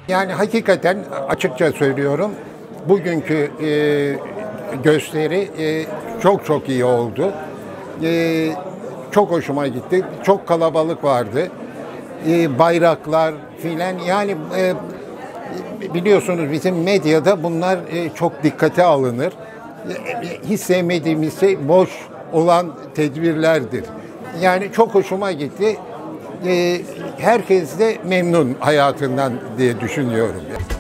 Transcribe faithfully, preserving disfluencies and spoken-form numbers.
Yani hakikaten açıkça söylüyorum, bugünkü e, gösteri e, çok çok iyi oldu. E, çok hoşuma gitti. Çok kalabalık vardı. E, bayraklar filan, yani e, biliyorsunuz bizim medyada bunlar e, çok dikkate alınır. E, hiç sevmediğimiz şey boş olan tedbirlerdir. Yani çok hoşuma gitti. E, herkes de memnun hayatından diye düşünüyorum.